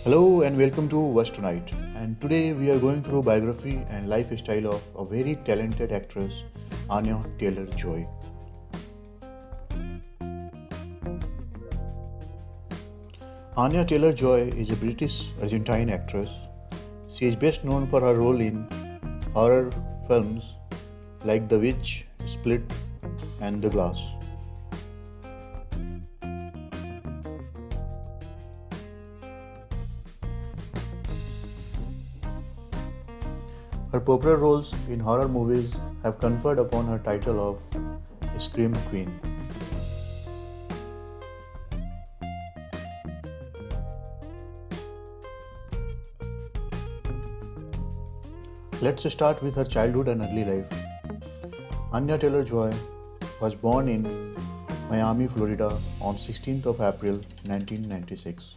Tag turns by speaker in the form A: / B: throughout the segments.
A: Hello and welcome to West Tonight. And today we are going through biography and lifestyle of a very talented actress, Anya Taylor-Joy. Anya Taylor-Joy is a British Argentine actress. She is best known for her role in horror films like The Witch, Split, and The Glass. Her popular roles in horror movies have conferred upon her title of Scream Queen. Let's start with her childhood and early life. Anya Taylor-Joy was born in Miami, Florida on 16th of April 1996.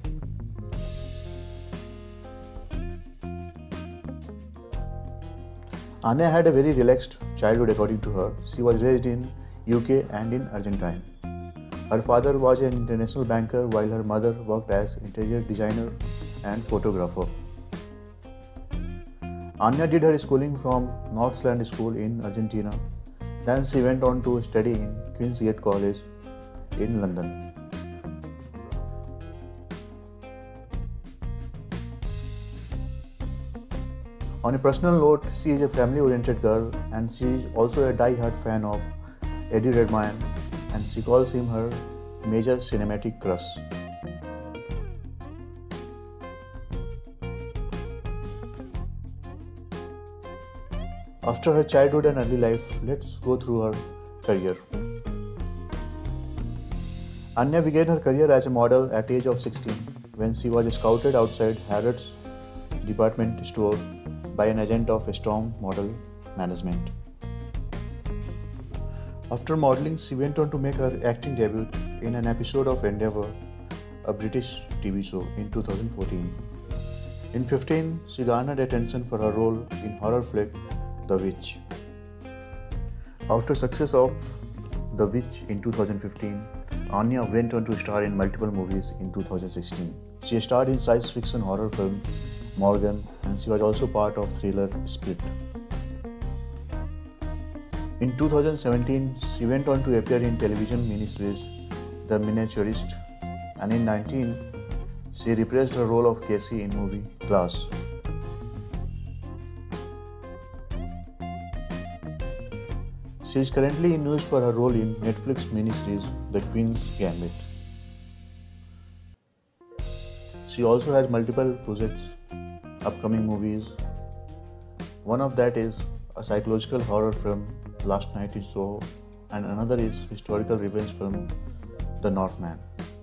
A: Anya had a very relaxed childhood according to her. She was raised in UK and in Argentine. Her father was an international banker while her mother worked as interior designer and photographer. Anya did her schooling from Northland School in Argentina. Then she went on to study in Queen's Gate College in London. On a personal note, she is a family-oriented girl and she is also a die-hard fan of Eddie Redmayne and she calls him her major cinematic crush. After her childhood and early life, let's go through her career. Anya began her career as a model at age of 16 when she was scouted outside Harrods department store by an agent of Storm Model Management. After modeling, she went on to make her acting debut in an episode of Endeavour, a British TV show, in 2014. In 2015, she garnered attention for her role in horror flick The Witch. After success of The Witch in 2015, Anya went on to star in multiple movies in 2016. She starred in science fiction horror film Morgan and she was also part of thriller Split. In 2017, she went on to appear in television miniseries The Miniaturist and in 2019, she reprised her role of Casey in movie Glass. She is currently in news for her role in Netflix miniseries The Queen's Gambit. She also has multiple projects, upcoming movies. One of that is a psychological horror film Last Night in Soho and another is historical revenge film The Northman.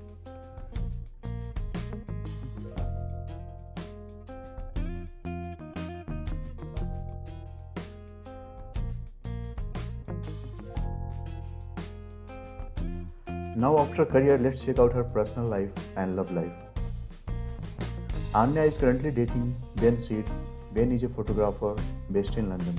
A: Now after career, let's check out her personal life and love life. Anya is currently dating Ben Seed. Ben is a photographer based in London.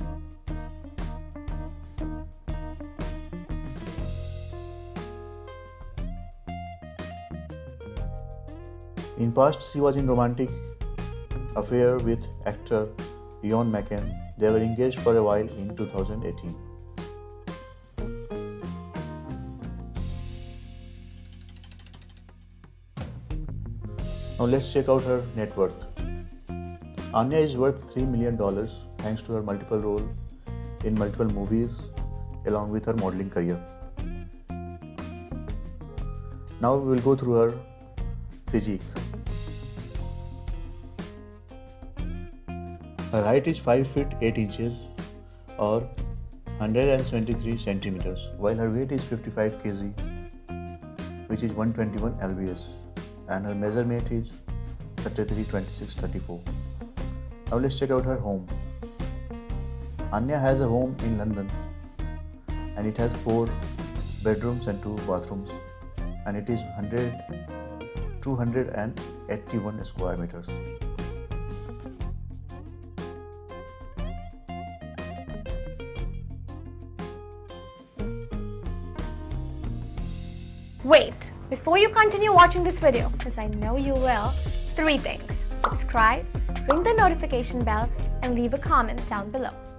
A: In past, she was in romantic affair with actor Ian McKellen. They were engaged for a while in 2018. Now let's check out her net worth. Anya is worth $3 million thanks to her multiple roles in multiple movies along with her modeling career. Now we will go through her physique. Her height is 5 feet 8 inches or 173 centimeters while her weight is 55 kg which is 121 lbs and her measurement is 33, 26, 34. Now let's check out her home. Anya has a home in London and it has 4 bedrooms and 2 bathrooms and it is 281 square meters.
B: Wait, before you continue watching this video, because I know you will, 3 things: subscribe, ring the notification bell, and leave a comment down below.